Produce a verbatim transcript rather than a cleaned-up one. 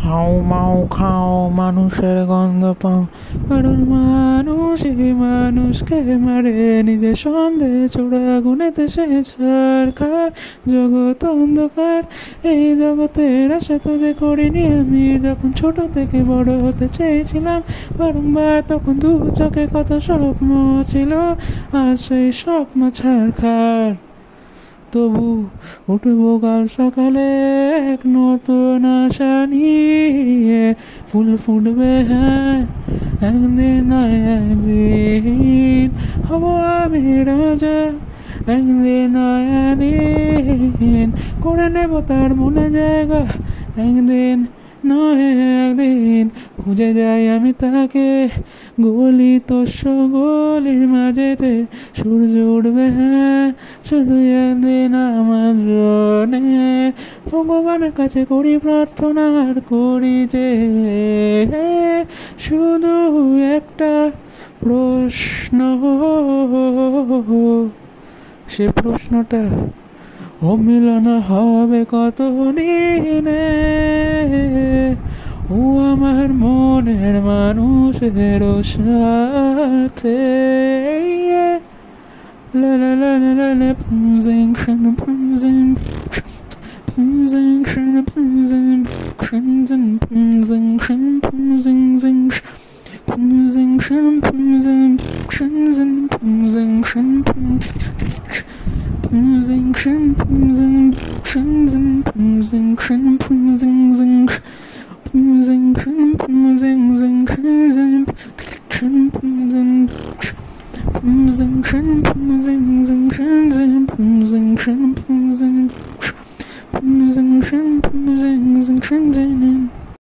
How মাউ খাও মানুষের গন্ধ পাও, কারণ মানুষই মানুষকে মারে। নিজের সন্দেহ চোরা গুনেতে সে ছাড়খার, জগৎ অন্ধকার এই জগতের আশা তো যে করিনি আমি। যখন ছোট থেকে বড় হতে চেয়েছিলাম বারংবার, তখন দু চোখে কত স্বপ্ন ছিল, আর সেই স্বপ্ন ছাড়খার। তবু উঠবো কাল সকালে এক নতুন আশা নিয়ে, ফুল ফুটবে হ্যাঁ একদিন নয় একদিন, হব আমি রাজা একদিন নয় একদিন, করে নেব তার মনে জায়গা একদিন নয় একদিন। খুঁজে যাই আমি তাকে গলিত গলির মাঝেতে, সূর্য উঠবে হ্যাঁ শুধু একদিন আমার জন্যে। ভগবানের কাছে করি প্রার্থনা আর করি যে শুধু একটা প্রশ্ন, সে প্রশ্নটা অমিলন হবে কত দিনে। ও আমার মনের মানুষের সাথে, লা লা লা লা লা লা পুমজিং খানা পুমজিং পুমজিং খানা পুমজিং খানজিং পুমজিং খান পুমজিং জিং পুমজিং খান পুমজিং খানজিং পুমজিং খান পুমজিং খান পুমজিং খানজিং পুমজিং খান পুমজিং জিং pumping, pumping, pumping, pumping, pumping, pumping, pumping, pumping, pumping, pumping,